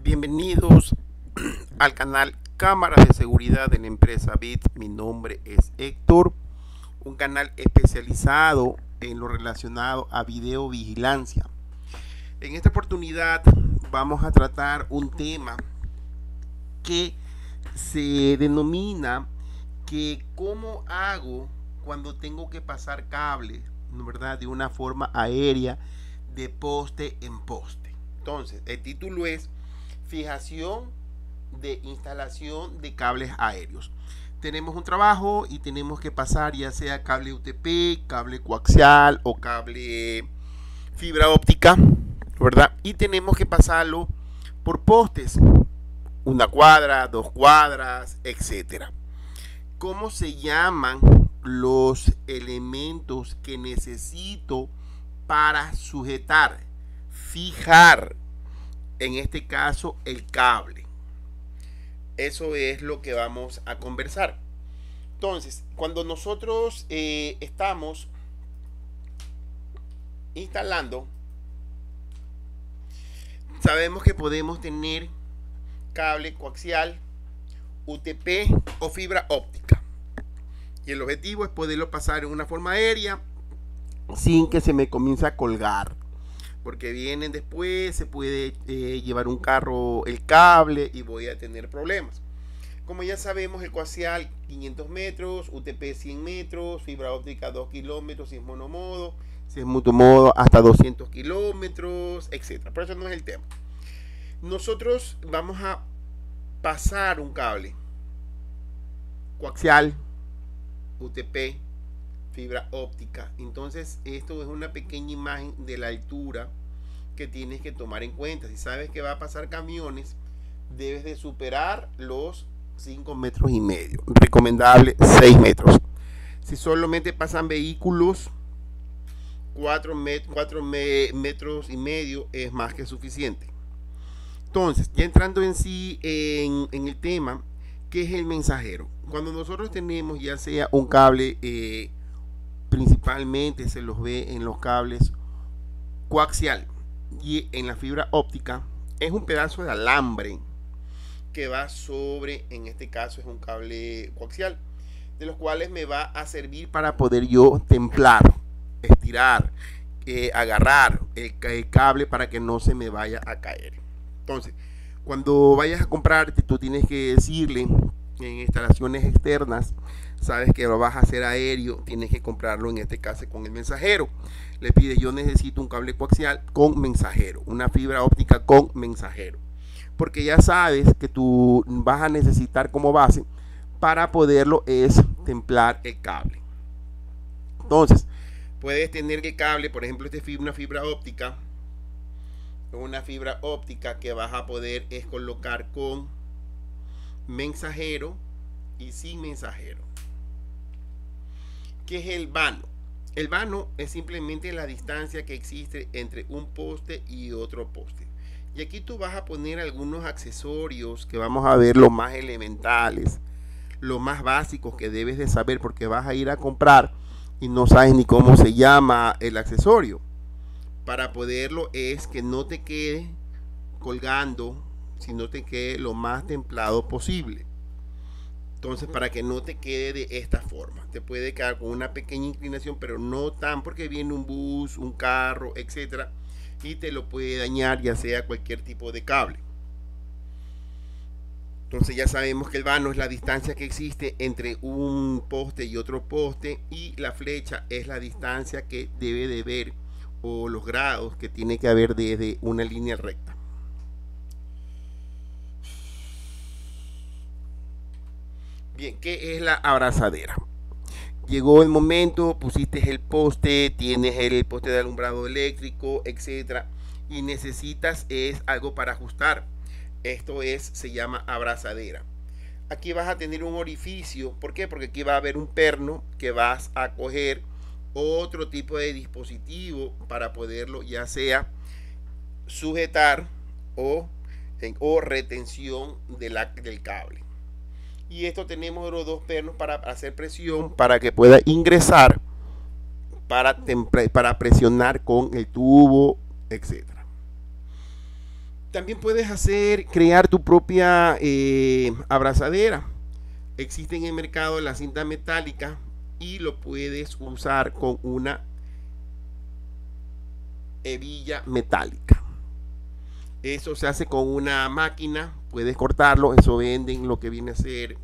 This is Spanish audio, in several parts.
Bienvenidos al canal Cámaras de Seguridad de la empresa BIT. Mi nombre es Héctor, un canal especializado en lo relacionado a videovigilancia. En esta oportunidad vamos a tratar un tema que se denomina que cómo hago cuando tengo que pasar cable, ¿verdad?, de una forma aérea de poste en poste. Entonces, el título es fijación de instalación de cables aéreos. Tenemos un trabajo y tenemos que pasar ya sea cable UTP, cable coaxial o cable fibra óptica, ¿verdad? Y tenemos que pasarlo por postes, una cuadra, 2 cuadras, etcétera. ¿Cómo se llaman los elementos que necesito para sujetar, fijar, en este caso, el cable? Eso es lo que vamos a conversar. Entonces, cuando nosotros estamos instalando, sabemos que podemos tener cable coaxial, UTP o fibra óptica. Y el objetivo es poderlo pasar en una forma aérea sin que se me comience a colgar, porque vienen después, se puede llevar un carro el cable y voy a tener problemas. Como ya sabemos, el coaxial 500 metros, UTP 100 metros, fibra óptica 2 kilómetros si es monomodo, si es multimodo hasta 200 kilómetros, etc. Pero eso no es el tema. Nosotros vamos a pasar un cable coaxial, UTP, fibra óptica. Entonces esto es una pequeña imagen de la altura que tienes que tomar en cuenta. Si sabes que va a pasar camiones, debes de superar los 5 metros y medio, recomendable 6 metros. Si solamente pasan vehículos, 4 metros y medio es más que suficiente. Entonces, ya entrando en sí en el tema, ¿qué es el mensajero? Cuando nosotros tenemos ya sea un cable, principalmente se los ve en los cables coaxial y en la fibra óptica, es un pedazo de alambre que va sobre, en este caso es un cable coaxial, de los cuales me va a servir para poder yo templar, estirar, agarrar el cable para que no se me vaya a caer. Entonces, cuando vayas a comprarte, tú tienes que decirle en instalaciones externas, sabes que lo vas a hacer aéreo, tienes que comprarlo en este caso con el mensajero. Le pides, yo necesito un cable coaxial con mensajero, una fibra óptica con mensajero, porque ya sabes que tú vas a necesitar como base para poderlo es templar el cable. Entonces, puedes tener el cable, por ejemplo, una fibra óptica que vas a poder es colocar con mensajero y sin mensajero. ¿Qué es el vano? El vano es simplemente la distancia que existe entre un poste y otro poste. Y aquí tú vas a poner algunos accesorios que vamos a ver, los más elementales, los más básicos que debes de saber, porque vas a ir a comprar y no sabes ni cómo se llama el accesorio. Para poderlo es que no te quede colgando, sino te quede lo más templado posible. Entonces, para que no te quede de esta forma, te puede quedar con una pequeña inclinación, pero no tan, porque viene un bus, un carro, etcétera, y te lo puede dañar, ya sea cualquier tipo de cable. Entonces ya sabemos que el vano es la distancia que existe entre un poste y otro poste, y la flecha es la distancia que debe de ver, o los grados que tiene que haber desde una línea recta. Bien, ¿qué es la abrazadera? Llegó el momento, pusiste el poste, tienes el poste de alumbrado eléctrico, etcétera, y necesitas es algo para ajustar. Esto se llama abrazadera. Aquí vas a tener un orificio. ¿Por qué? Porque aquí va a haber un perno que vas a coger otro tipo de dispositivo para poderlo ya sea sujetar o retención del cable. Y esto tenemos los dos pernos para hacer presión para que pueda ingresar, para presionar con el tubo, etcétera. También puedes crear tu propia abrazadera. Existe en el mercado la cinta metálica y lo puedes usar con una hebilla metálica. Eso se hace con una máquina, puedes cortarlo, eso venden lo que viene a ser.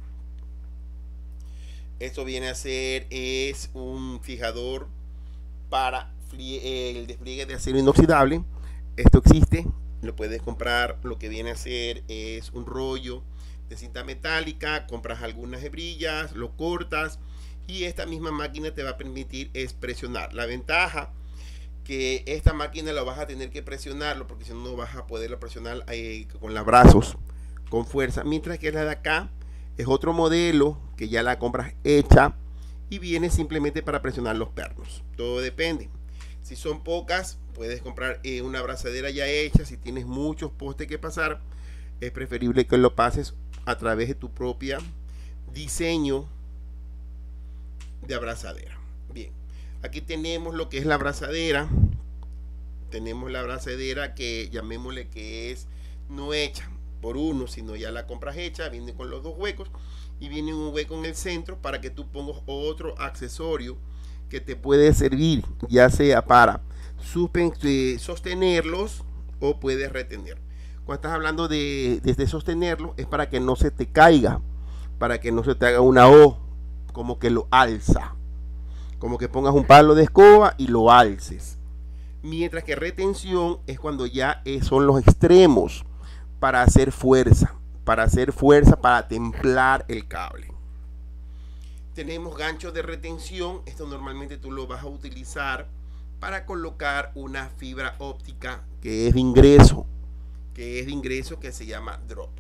Eso viene a ser es un fijador para el despliegue de acero inoxidable. Esto existe, lo puedes comprar. Lo que viene a ser es un rollo de cinta metálica, compras algunas hebrillas, lo cortas y esta misma máquina te va a permitir es presionar. La ventaja que esta máquina la vas a tener que presionarlo, porque si no, no vas a poderlo presionar con los brazos con fuerza, mientras que la de acá es otro modelo que ya la compras hecha y viene simplemente para presionar los pernos. Todo depende. Si son pocas, puedes comprar una abrazadera ya hecha. Si tienes muchos postes que pasar, es preferible que lo pases a través de tu propia diseño de abrazadera. Bien, aquí tenemos lo que es la abrazadera. Tenemos la abrazadera que llamémosle que es no hecha por uno, sino ya la compras hecha. Viene con los dos huecos y viene un hueco en el centro para que tú pongas otro accesorio que te puede servir, ya sea para sostenerlos o puedes retener. Cuando estás hablando de sostenerlo, es para que no se te caiga, para que no se te haga una O, como que lo alza, como que pongas un palo de escoba y lo alces. Mientras que retención es cuando ya son los extremos, para hacer fuerza, para templar el cable. Tenemos ganchos de retención. Esto normalmente tú lo vas a utilizar para colocar una fibra óptica que es de ingreso, que se llama drop.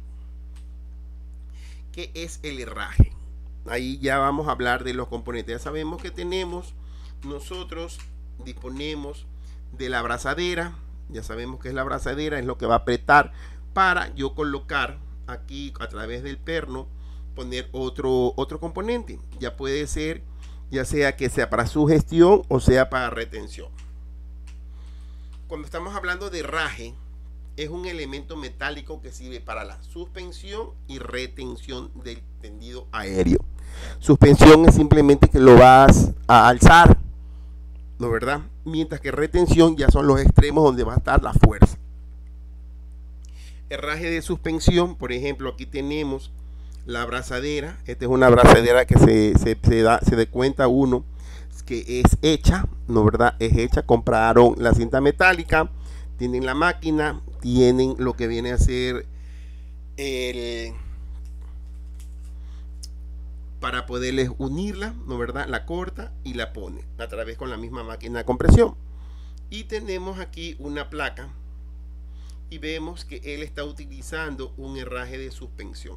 ¿Qué es el herraje? Ahí ya vamos a hablar de los componentes. Ya sabemos que nosotros disponemos de la abrazadera. Ya sabemos que es la abrazadera, es lo que va a apretar para yo colocar aquí a través del perno, poner otro componente. Ya puede ser, ya sea que sea para sugestión o sea para retención. Cuando estamos hablando de herraje, es un elemento metálico que sirve para la suspensión y retención del tendido aéreo. Suspensión es simplemente que lo vas a alzar, ¿no, verdad? Mientras que retención ya son los extremos donde va a estar la fuerza. Herraje de suspensión, por ejemplo, aquí tenemos la abrazadera. Esta es una abrazadera que se da cuenta uno que es hecha, ¿no, verdad? Es hecha, compraron la cinta metálica, tienen la máquina, tienen lo que viene a ser para poderles unirla, ¿no, verdad? La corta y la pone a través con la misma máquina de compresión. Y tenemos aquí una placa y vemos que él está utilizando un herraje de suspensión.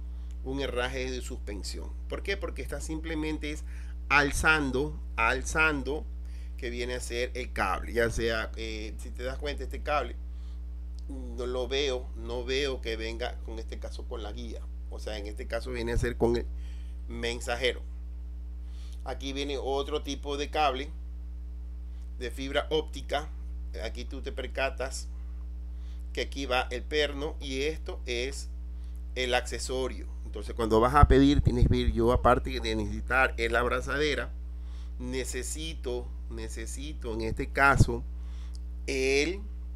¿Por qué? Porque está simplemente alzando, que viene a ser el cable. Ya sea, si te das cuenta, este cable no veo que venga con este caso con la guía. O sea, en este caso viene a ser con el mensajero. Aquí viene otro tipo de cable de fibra óptica. Aquí tú te percatas que aquí va el perno y esto es el accesorio. Entonces cuando vas a pedir, tienes que pedir, yo aparte de necesitar la abrazadera, necesito en este caso el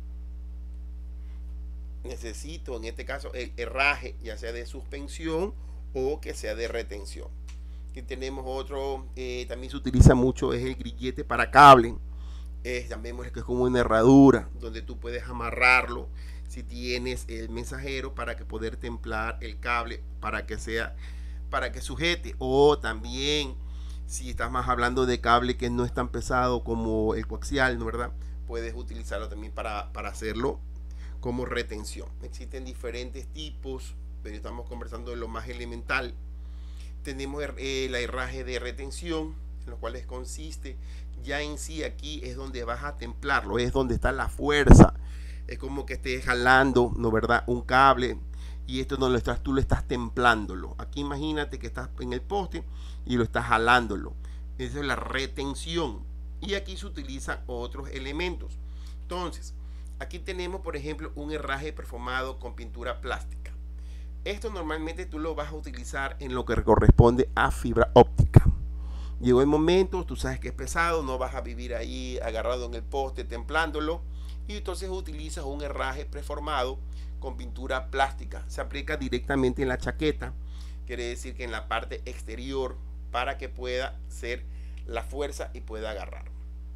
herraje, ya sea de suspensión o que sea de retención. Y tenemos otro, también se utiliza mucho, es el grillete para cable. También que es como una herradura donde tú puedes amarrarlo si tienes el mensajero para que poder templar el cable para que sujete. O también si estás más hablando de cable que no es tan pesado como el coaxial, ¿no, verdad? Puedes utilizarlo también para hacerlo como retención. Existen diferentes tipos, pero estamos conversando de lo más elemental. Tenemos el herraje de retención, en los cuales consiste ya en sí, aquí es donde vas a templarlo, es donde está la fuerza. Es como que estés jalando, ¿no, verdad?, un cable, y esto no lo estás, tú lo estás templándolo. Aquí imagínate que estás en el poste y lo estás jalándolo. Esa es la retención. Y aquí se utilizan otros elementos. Entonces, Aquí tenemos, por ejemplo, un herraje performado con pintura plástica. Esto normalmente tú lo vas a utilizar en lo que corresponde a fibra óptica. Llegó el momento, tú sabes que es pesado, no vas a vivir ahí agarrado en el poste templándolo, y entonces utilizas un herraje preformado con pintura plástica. Se aplica directamente en la chaqueta, quiere decir que en la parte exterior, para que pueda ser la fuerza y pueda agarrar.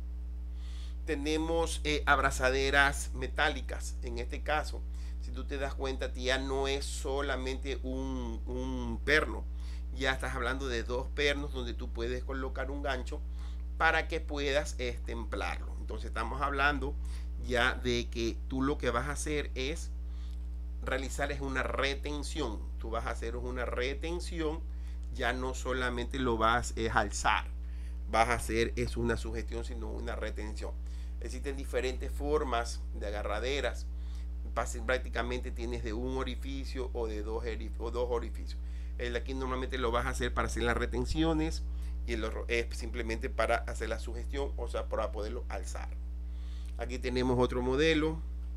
Tenemos abrazaderas metálicas. En este caso, si tú te das cuenta, ya no es solamente un perno, ya estás hablando de dos pernos donde tú puedes colocar un gancho para que puedas templarlo. Entonces estamos hablando ya de que tú lo que vas a hacer es realizar es una retención. Tú vas a hacer una retención, ya no solamente lo vas a alzar, vas a hacer es una sugestión, sino una retención. Existen diferentes formas de agarraderas. Prácticamente tienes de un orificio o de dos orificios. El de aquí normalmente lo vas a hacer para hacer las retenciones, y el otro es simplemente para hacer la sugestión, o sea, para poderlo alzar. Aquí tenemos otro modelo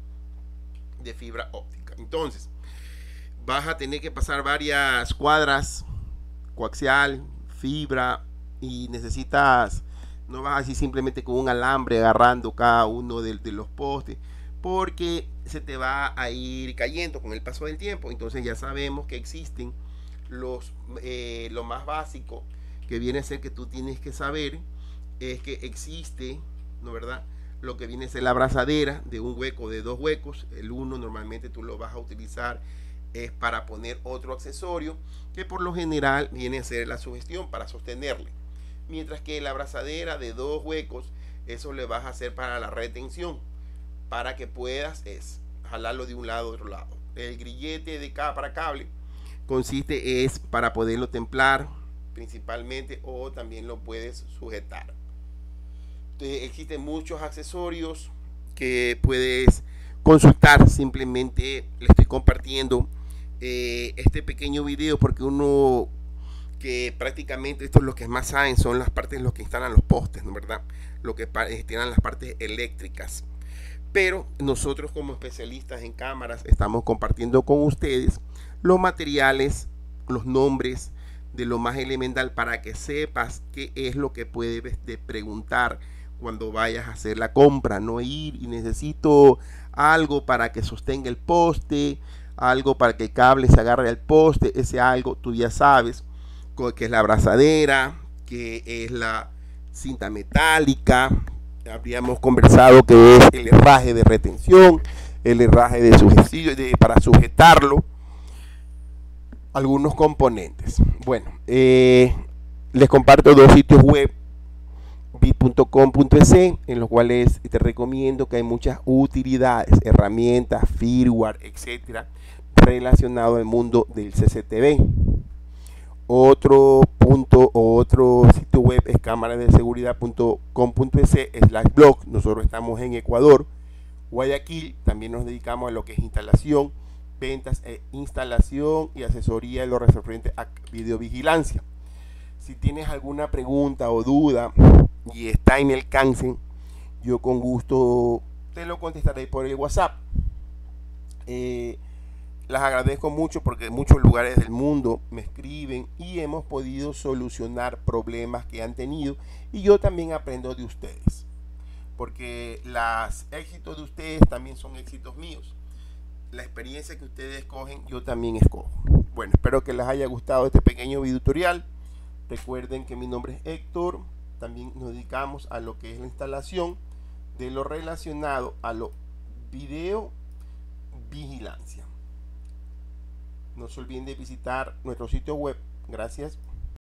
de fibra óptica. Entonces vas a tener que pasar varias cuadras coaxial, fibra, y necesitas, no vas así simplemente con un alambre agarrando cada uno de los postes, porque se te va a ir cayendo con el paso del tiempo. Entonces ya sabemos que existen lo más básico que viene a ser que tú tienes que saber es que existe, ¿no verdad?, lo que viene a ser la abrazadera de un hueco, de dos huecos. El uno normalmente tú lo vas a utilizar es para poner otro accesorio, que por lo general viene a ser la sugestión para sostenerle, mientras que la abrazadera de dos huecos, eso le vas a hacer para la retención, para que puedas jalarlo de un lado a otro lado. El grillete de para cable consiste es para poderlo templar principalmente, o también lo puedes sujetar. Entonces, existen muchos accesorios que puedes consultar. Simplemente le estoy compartiendo este pequeño video porque uno que prácticamente esto es lo que más saben, son las partes en los que instalan los postes, ¿no verdad? Lo que tienen las partes eléctricas. Pero nosotros como especialistas en cámaras estamos compartiendo con ustedes los materiales, los nombres de lo más elemental, para que sepas qué es lo que puedes preguntar cuando vayas a hacer la compra. No ir y necesito algo para que sostenga el poste, algo para que el cable se agarre al poste. Ese algo tú ya sabes que es la abrazadera, que es la cinta metálica. Habríamos conversado que es el herraje de retención, el herraje de sujeción para sujetarlo, algunos componentes. Bueno, les comparto dos sitios web, bit.com.es, en los cuales te recomiendo que hay muchas utilidades, herramientas, firmware, etcétera, relacionado al mundo del CCTV. Otro sitio web es cámaradeseguridad.com.es/blog. Nosotros estamos en Ecuador, Guayaquil. También nos dedicamos a lo que es instalación, ventas instalación y asesoría de lo referente a videovigilancia. Si tienes alguna pregunta o duda y está en el alcance, yo con gusto te lo contestaré por el WhatsApp. Las agradezco mucho porque en muchos lugares del mundo me escriben y hemos podido solucionar problemas que han tenido, y yo también aprendo de ustedes, porque los éxitos de ustedes también son éxitos míos. La experiencia que ustedes escogen, yo también escojo. Bueno, espero que les haya gustado este pequeño video tutorial. Recuerden que mi nombre es Héctor. También nos dedicamos a lo que es la instalación de lo relacionado a lo video vigilancia. No se olviden de visitar nuestro sitio web. Gracias.